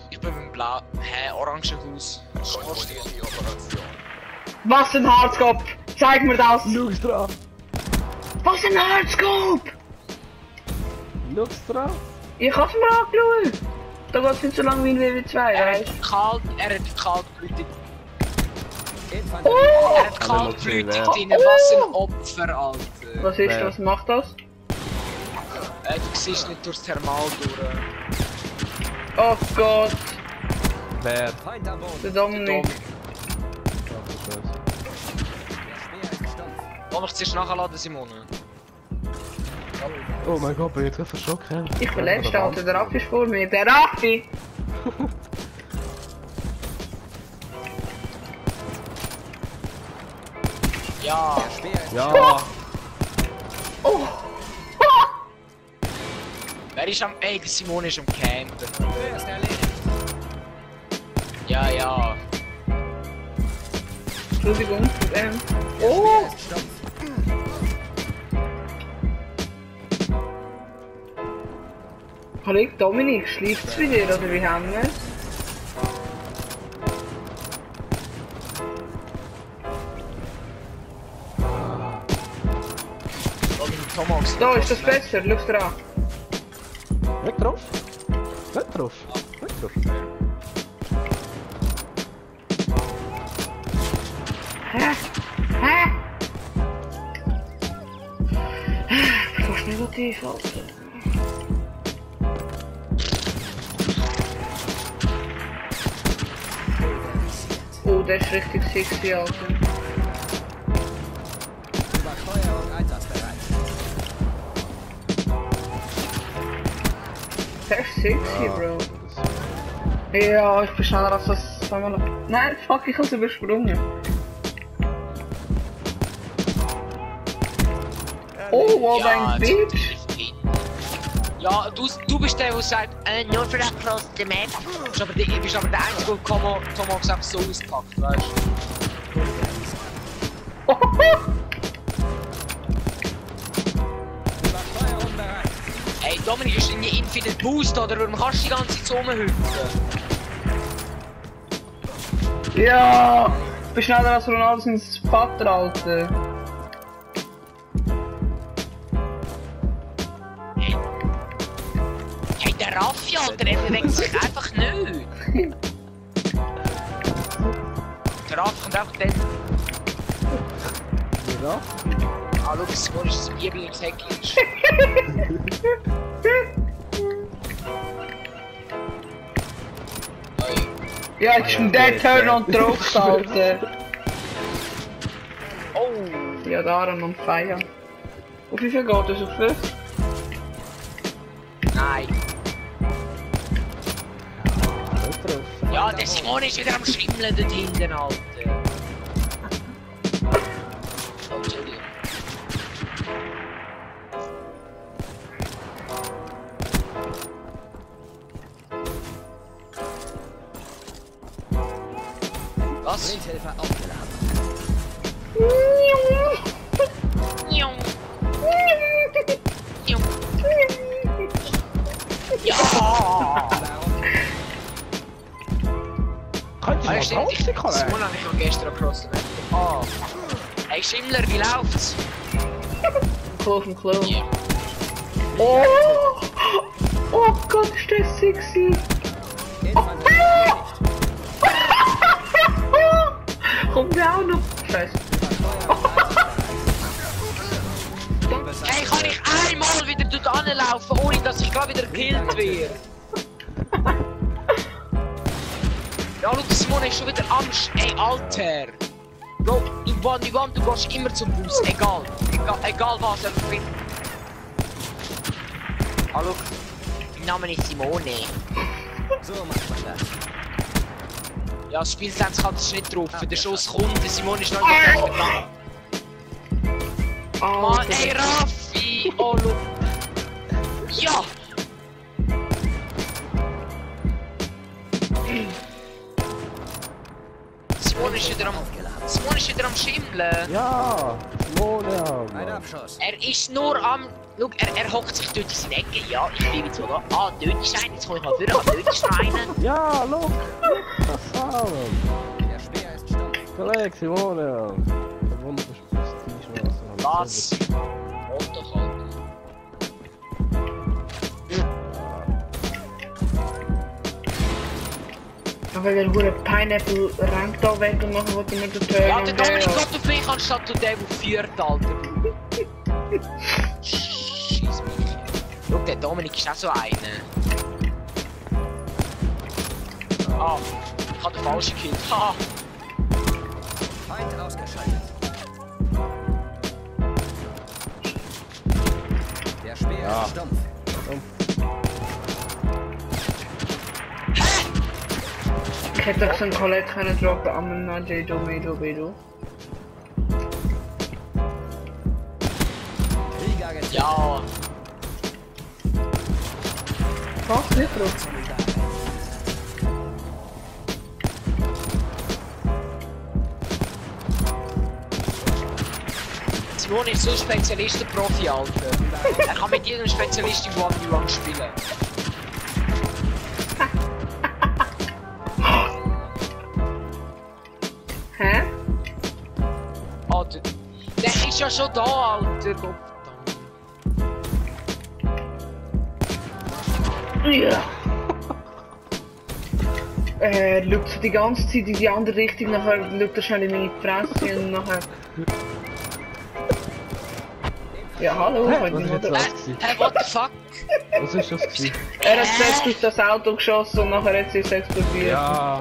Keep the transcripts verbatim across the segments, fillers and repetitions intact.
Ich bin beim Blau. Hä, Orangenhaus. Was ein Hardscope! Zeig mir das! Schau's dran! Was ein Hardscope! Schau's dran! Ich hab's mir angeschaut! Da geht's nicht so lang wie in W W zwei, Er weißt hat kalt, er hat kalt blutet. du? Oh! Er hat kalt blutet drin. Was ein Opfer, Alter. Was ist Wer? das? Macht das? Äh, du siehst nicht durchs Thermal durch. Oh Gott! Wer? Der Dominik. Komm ich zuerst nachladen, Simone? Oh mein Gott, bin ich jetzt gerade verschrocken. Ich bin letzter, Alter. Der Raffi ist vor mir. Der Raffi! Ja. Ja! Oh! Wer ist am... Ey, die Simone ist am Campen. Ja, ja. Entschuldigung. Ähm. Oh! Hallo Dominik, schläft's bei dir oder wie haben wir es? Thomas. Da ist das besser, schau's dran. Weg drauf! Weg drauf! Weg drauf! Hä? Hä? Fast negativ, Alter. Oh, der ist richtig sexy, Alter. Der ist sexy, Bro. Ja, ich bin schneller als das. Nein, fuck, ich hab's übersprungen. Oh, Wallbang Bitch! Ja, du, du bist der, der sagt, äh, nur für den Cross the Map. Du bist aber der, du bist aber der Einzige, der Thomas einfach so auspackt, weißt du? Ey, Dominik, ist denn nie Infinite Boost, oder warum kannst du die ganze Zeit so rumhüpfen? Ja! Ich bin schneller als Ronaldo ins Vater, Alter. Hey, der Raffi, Alter, der bewegt sich einfach nicht. Der Raffi kommt einfach dann. Ja? Ah, schau, das Goal ist das Bier ins Heck. Ja, jetzt ist ein Dead Turn und drauf, Alter. Oh! Ja, daran und feiern. Auf wie viel geht das? Auf fünf? Nein. Weg drauf! Ja, der Simon ist wieder am Schwimmeln dort hinten, Alter. Oh, Entschuldigung. Was? Hilfe aufgeladen. Jung. Jung. Ja! Kannst du Ah, mal stimmt, ich, rauskommen? Simon habe ich noch gestern across. Ah. Hey Schimmler, wie läuft's? Klo vom Klo. Ja. Oh! Oh Gott, ist das sexy! Kommt der auch noch? Scheiße. Hey, kann ich einmal wieder dort anlaufen, ohne dass ich gerade wieder gekillt werde? Ja, schau, Simon ist schon wieder am Sch... Ey, Alter! Bro, in One v One, du gehst immer zum Bus, egal. Egal, egal was er findet. Ah, schau. Mein Name ist Simone. So macht man das. Ja, das Spieltänz kann es nicht drauf. Der Schuss kommt, der Simone ist noch nicht verdammt. Oh, Mann, ey, Raffi! Oh, schau. Ja! Simone ist wieder am... Simon ist wieder am Schimmeln. Ja, Simone, Ein Mann. Abschuss. Er ist nur am... Schau, er, er hockt sich dort in seine Ecke. Ja, ich bin jetzt so da. Ah, dort ist einer. Jetzt komm ich mal vor. Ah, dort ist noch einer. Ja, look, das Mann. Der Speer ist stumpf. Kollege, Simone. Der wunderschönste Was? Autofahrt. Ich will den huren Pineapple Rank da weg und nachher wollte ich mir den Turn Ja, und der der- Dominik geht auf mich anstatt der Devil viert, Alter. Scheiss mich. Schau, der Dominik ist auch so einer. Ah, ich hab den falschen Kill. Ha! Feind ausgeschaltet. Der Speer Ja. ist stumpf. Ich hätte doch so ein Colette können droppen am Najedo Medo Bedo. Krieger getötet. Ja. Was? Nicht drauf? Simon ist so ein Spezialisten-Profi, Alter. Er kann mit jedem Spezialist in one v one spielen. Hä? Alter. Der ist ja schon da, Alter. Gottverdammt. Ja. Äh, schaut so die ganze Zeit in die andere Richtung, nachher schaut er schnell in meine Fresse und nachher... Ja, hallo, Hä, heute was ist mal jetzt da- das? Hä, hä, what the fuck? Was ist das gewesen? Er hat selbst auf das Auto geschossen und nachher hat es explodiert. Ja.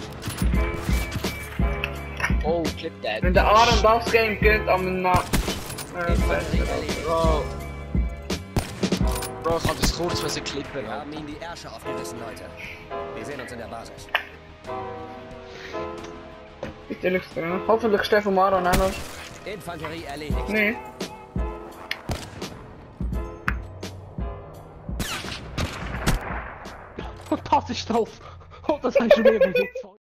Oh, clip that. Wenn der Aaron das Game geht, am Na... Äh, Infanterie erledigt. Bro. Bro, ich hab das kurz müssen klippen. Wir haben ihnen die Ärsche aufgerissen, Leute. Wir sehen uns in der Basis. bitte liegt's drin. Hoffentlich steht vom Aaron auch noch. Infanterie erledigt. Nee. Und das ist drauf. Oh, das hast du mir jetzt.